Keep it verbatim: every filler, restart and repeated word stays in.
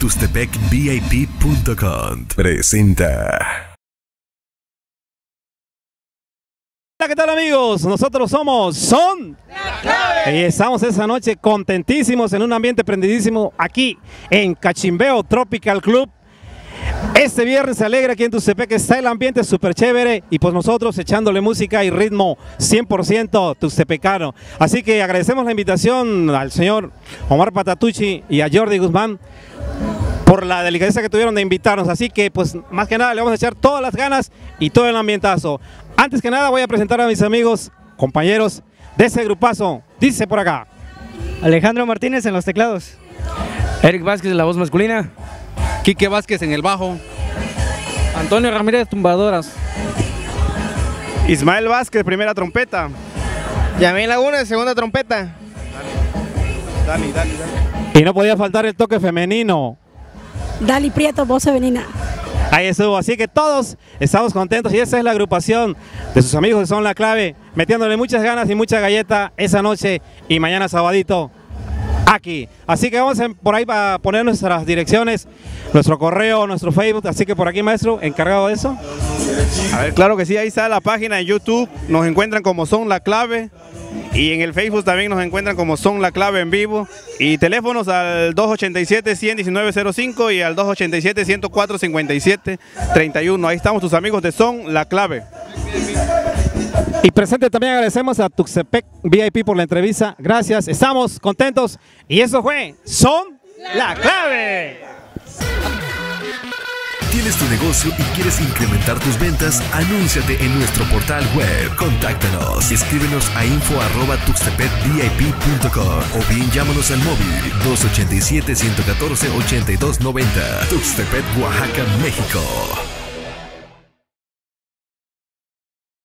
Tuxtepec V I P punto com presenta. Hola, ¿qué tal, amigos? Nosotros somos Son La Clave y estamos esa noche contentísimos en un ambiente prendidísimo aquí en Cachimbeo Tropical Club. Este viernes se alegra aquí en Tuxtepec, está el ambiente súper chévere y pues nosotros echándole música y ritmo cien por ciento tuxtepecano. Así que agradecemos la invitación al señor Omar Patatucci y a Jordi Guzmán por la delicadeza que tuvieron de invitarnos. Así que pues más que nada le vamos a echar todas las ganas y todo el ambientazo. Antes que nada voy a presentar a mis amigos, compañeros de ese grupazo. Dice por acá Alejandro Martínez en los teclados, Eric Vázquez en la voz masculina, Quique Vázquez en el bajo, Antonio Ramírez tumbadoras, Ismael Vázquez, primera trompeta, Yamil Laguna, segunda trompeta. Dani, Dani, Dani. Y no podía faltar el toque femenino, Dali Prieto, voz femenina. Ahí estuvo, así que todos estamos contentos y esa es la agrupación de sus amigos que Son La Clave, metiéndole muchas ganas y mucha galleta esa noche y mañana sabadito aquí. Así que vamos a, por ahí a poner nuestras direcciones, nuestro correo, nuestro Facebook, así que por aquí, maestro, encargado de eso. A ver, claro que sí, ahí está la página de YouTube, nos encuentran como Son La Clave y en el Facebook también nos encuentran como Son La Clave en vivo y teléfonos al dos ochenta y siete, ciento diecinueve cero cinco y al dos ochenta y siete, ciento cuatro, cincuenta y siete, treinta y uno. Ahí estamos tus amigos de Son La Clave. Y presente también agradecemos a Tuxtepec V I P por la entrevista. Gracias, estamos contentos y eso fue Son La Clave. ¿Tienes tu negocio y quieres incrementar tus ventas? Anúnciate en nuestro portal web. Contáctanos. Escríbenos a info arroba tuxtepec V I P punto com o bien llámanos al móvil dos ochenta y siete, ciento catorce, ochenta y dos noventa. Tuxtepec, Oaxaca, México.